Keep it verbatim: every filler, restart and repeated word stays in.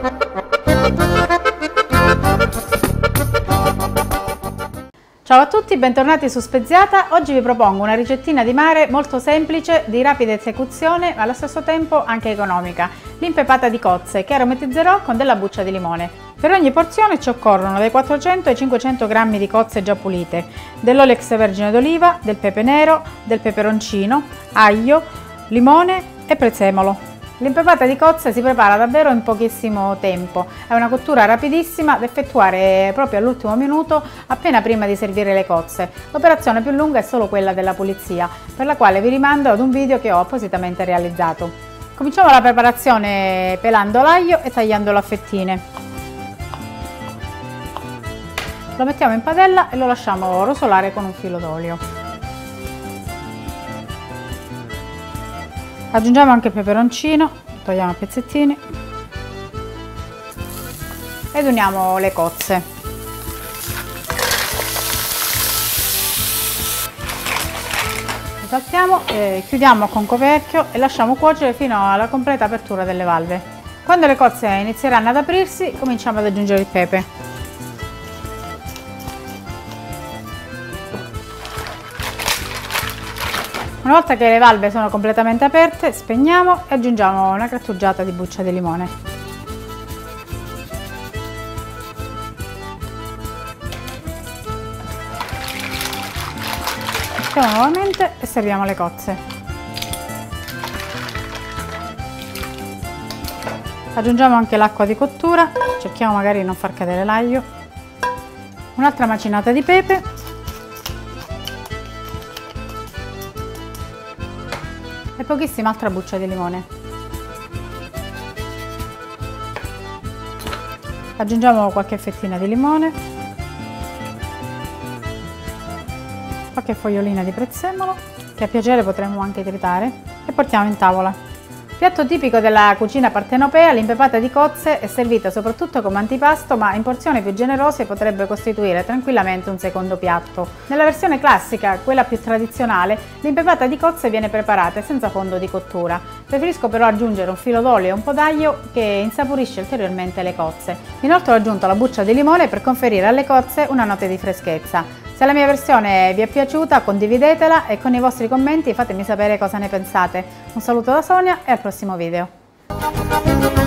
Ciao a tutti, bentornati su Speziata. Oggi vi propongo una ricettina di mare molto semplice, di rapida esecuzione ma allo stesso tempo anche economica, l'impepata di cozze, che aromatizzerò con della buccia di limone. Per ogni porzione ci occorrono dai quattrocento ai cinquecento grammi di cozze già pulite, dell'olio extravergine d'oliva, del pepe nero, del peperoncino, aglio, limone e prezzemolo. L'impepata di cozze si prepara davvero in pochissimo tempo, è una cottura rapidissima da effettuare proprio all'ultimo minuto appena prima di servire le cozze. L'operazione più lunga è solo quella della pulizia, per la quale vi rimando ad un video che ho appositamente realizzato. Cominciamo la preparazione pelando l'aglio e tagliandolo a fettine. Lo mettiamo in padella e lo lasciamo rosolare con un filo d'olio. Aggiungiamo anche il peperoncino, togliamo a pezzettini ed uniamo le cozze. Saltiamo, eh, chiudiamo con coperchio e lasciamo cuocere fino alla completa apertura delle valve. Quando le cozze inizieranno ad aprirsi, cominciamo ad aggiungere il pepe. Una volta che le valve sono completamente aperte, spegniamo e aggiungiamo una grattugiata di buccia di limone. Mettiamo nuovamente e serviamo le cozze. Aggiungiamo anche l'acqua di cottura, cerchiamo magari di non far cadere l'aglio. Un'altra macinata di pepe. E pochissima altra buccia di limone. Aggiungiamo qualche fettina di limone, qualche fogliolina di prezzemolo, che a piacere potremmo anche tritare, e portiamo in tavola. Piatto tipico della cucina partenopea, l'impepata di cozze è servita soprattutto come antipasto, ma in porzioni più generose potrebbe costituire tranquillamente un secondo piatto. Nella versione classica, quella più tradizionale, l'impepata di cozze viene preparata senza fondo di cottura. Preferisco però aggiungere un filo d'olio e un po' d'aglio che insaporisce ulteriormente le cozze. Inoltre ho aggiunto la buccia di limone per conferire alle cozze una nota di freschezza. Se la mia versione vi è piaciuta, condividetela e con i vostri commenti fatemi sapere cosa ne pensate. Un saluto da Sonia e al prossimo video.